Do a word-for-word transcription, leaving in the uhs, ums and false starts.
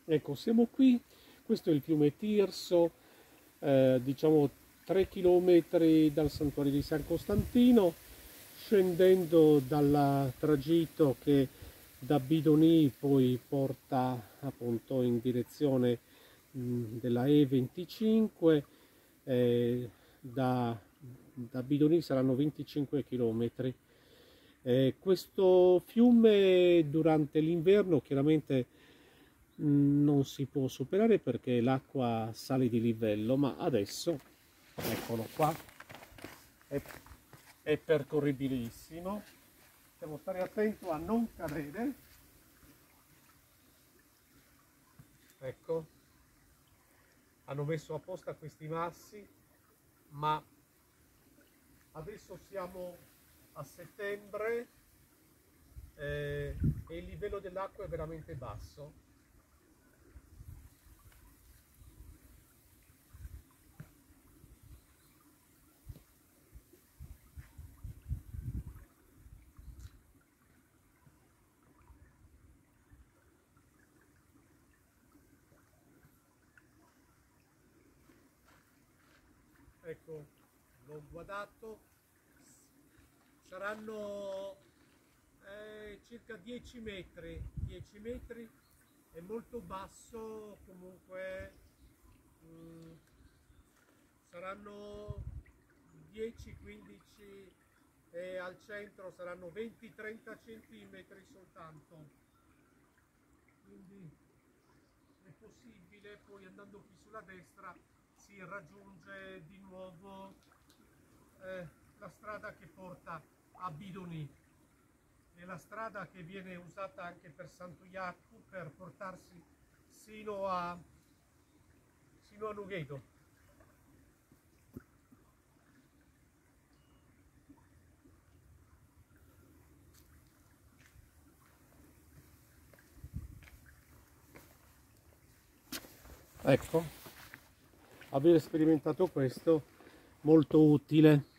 Ecco, siamo qui, questo è il fiume Tirso, eh, diciamo tre chilometri dal santuario di San Costantino, scendendo dal tragitto che da Bidonì poi porta appunto in direzione mh, della E venticinque, eh, da, da Bidonì saranno venticinque chilometri. Eh, questo fiume durante l'inverno chiaramente mh, non si può superare perché l'acqua sale di livello, ma adesso, eccolo qua, è, è percorribilissimo. Devo stare attento a non cadere. Ecco, hanno messo apposta questi massi, ma adesso siamo a settembre eh, e il livello dell'acqua è veramente basso. Ecco, l'ho guardato, saranno eh, circa dieci metri, dieci metri, è molto basso, comunque mh, saranno dieci quindici e al centro saranno venti trenta centimetri soltanto, quindi è possibile. Poi andando qui sulla destra si raggiunge di nuovo eh, la strada che porta a Bidonì, è la strada che viene usata anche per Santo Iaccu per portarsi sino a, sino a Nughedo. Ecco, aver sperimentato questo molto utile.